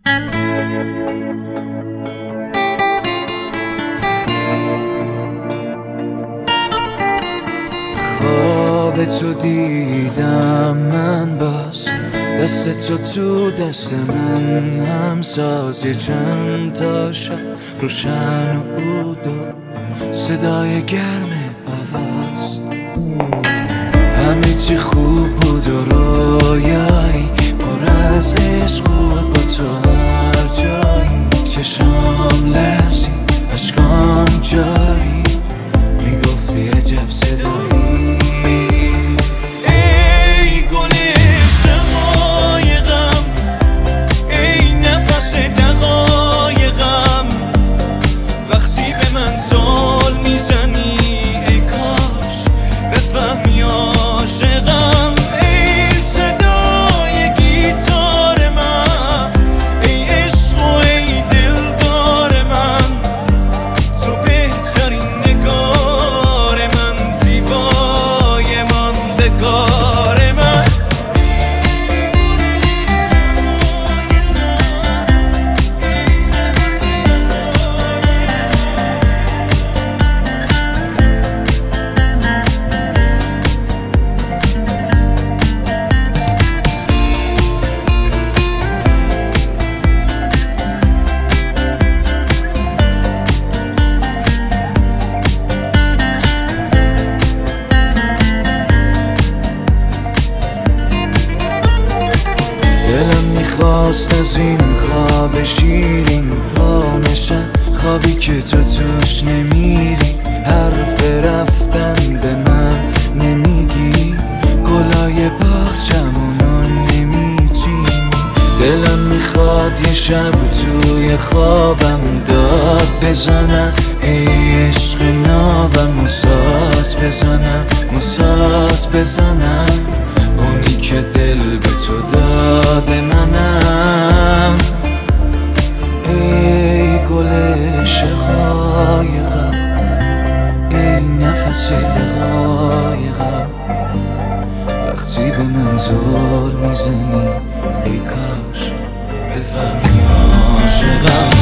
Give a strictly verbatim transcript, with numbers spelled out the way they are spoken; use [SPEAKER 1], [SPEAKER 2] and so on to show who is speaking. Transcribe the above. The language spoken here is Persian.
[SPEAKER 1] خواب تو دیدم من باز، دست تو تو دست من هم ساز. یه چند تا شب روشن و عود و صدای گرم آواز، همه چی خوب بود و رویایی پر از عشق بود با تو هر جایی. چشام لرزید اشکام جاری، میگفتی عجب صدایی. خواست از این خواب شیرین پامشم، خوابی که تو توش نمیری. حرف رفتن به من نمیگی، گلای باغچمونو نمیچینی. دلم میخواد یه شب توی خوابم داد بزنم، ای عشق نابم موساس بزنم، موساس بزنم. اونی که دل به تو داده منم، ای گل شقایقم، ای نفس دقایقم. وقتی به من زل میزنی ای کاش بفهمی عاشقم.